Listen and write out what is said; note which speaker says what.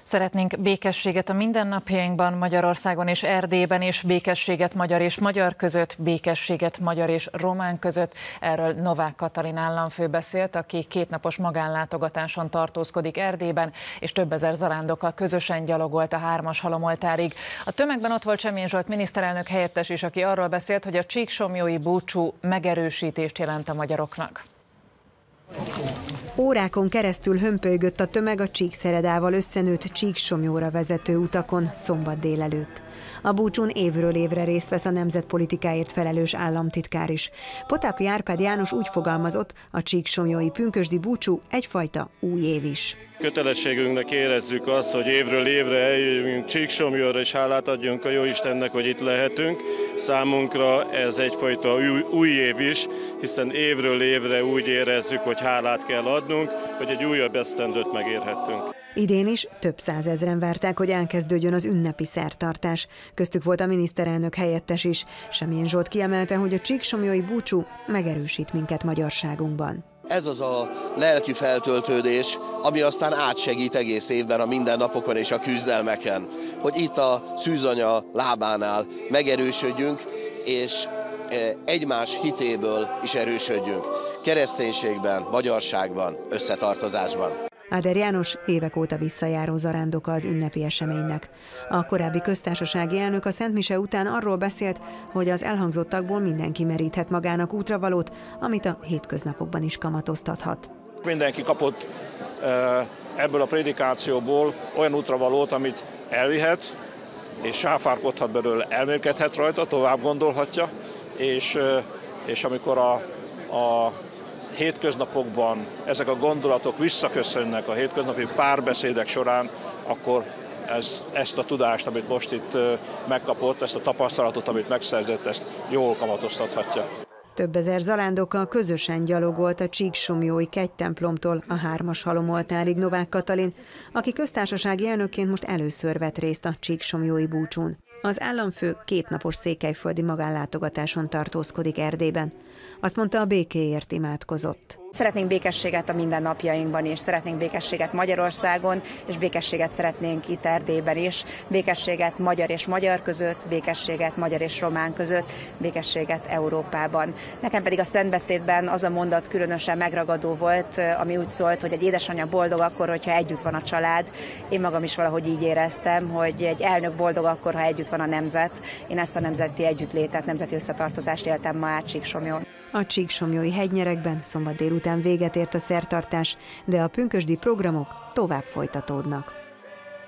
Speaker 1: Szeretnénk békességet a mindennapjainkban, Magyarországon és Erdélyben is, békességet magyar és magyar között, békességet magyar és román között. Erről Novák Katalin államfő beszélt, aki kétnapos magánlátogatáson tartózkodik Erdélyben, és több ezer zarándokkal közösen gyalogolt a Hármas halomoltárig. A tömegben ott volt Semjén Zsolt miniszterelnök helyettes is, aki arról beszélt, hogy a csíksomlyói búcsú megerősítést jelent a magyaroknak.
Speaker 2: Órákon keresztül hömpölygött a tömeg a Csíkszeredával összenőtt Csíksomlyóra vezető utakon szombat délelőtt. A búcsún évről évre részt vesz a nemzetpolitikáért felelős államtitkár is. Potápi Árpád János úgy fogalmazott, a csíksomlyói pünkösdi búcsú egyfajta új év is.
Speaker 3: Kötelességünknek érezzük azt, hogy évről évre eljöjjünk Csíksomlyóra, és hálát adjunk a Jóistennek, hogy itt lehetünk. Számunkra ez egyfajta új év is, hiszen évről évre úgy érezzük, hogy hálát kell adnunk, hogy egy újabb esztendőt megérhettünk.
Speaker 2: Idén is több százezren várták, hogy elkezdődjön az ünnepi szertartás. Köztük volt a miniszterelnök helyettes is. Semjén Zsolt kiemelte, hogy a csíksomlyói búcsú megerősít minket magyarságunkban.
Speaker 4: Ez az a lelki feltöltődés, ami aztán átsegít egész évben a mindennapokon és a küzdelmeken. Hogy itt a szűzanya lábánál megerősödjünk, és egymás hitéből is erősödjünk. Kereszténységben, magyarságban, összetartozásban.
Speaker 2: Áder János évek óta visszajáró zarándoka az ünnepi eseménynek. A korábbi köztársasági elnök a szentmise után arról beszélt, hogy az elhangzottakból mindenki meríthet magának útravalót, amit a hétköznapokban is kamatoztathat.
Speaker 5: Mindenki kapott ebből a prédikációból olyan útravalót, amit elvihet, és sáfárkodhat belőle, elmélkedhet rajta, tovább gondolhatja, és amikor a hétköznapokban ezek a gondolatok visszaköszönnek a hétköznapi párbeszédek során, akkor ezt a tudást, amit most itt megkapott, ezt a tapasztalatot, amit megszerzett, ezt jól kamatoztathatja.
Speaker 2: Több ezer zarándokkal közösen gyalogolt a csíksomlyói kegytemplomtól a Hármas halomoltárig Novák Katalin, aki köztársasági elnökként most először vett részt a csíksomlyói búcsún. Az államfő kétnapos székelyföldi magánlátogatáson tartózkodik Erdélyben. Azt mondta, a békéért imádkozott.
Speaker 6: Szeretnénk békességet a mindennapjainkban is, szeretnénk békességet Magyarországon, és békességet szeretnénk itt Erdélyben is. Békességet magyar és magyar között, békességet magyar és román között, békességet Európában. Nekem pedig a szentbeszédben az a mondat különösen megragadó volt, ami úgy szólt, hogy egy édesanyja boldog akkor, hogyha együtt van a család. Én magam is valahogy így éreztem, hogy egy elnök boldog akkor, ha együtt van a nemzet. Én ezt a nemzeti együttlétet, nemzeti összetartozást éltem ma át Csíksomlyón.
Speaker 2: A csíksomlyói hegynyerekben szombat délután véget ért a szertartás, de a pünkösdi programok tovább folytatódnak.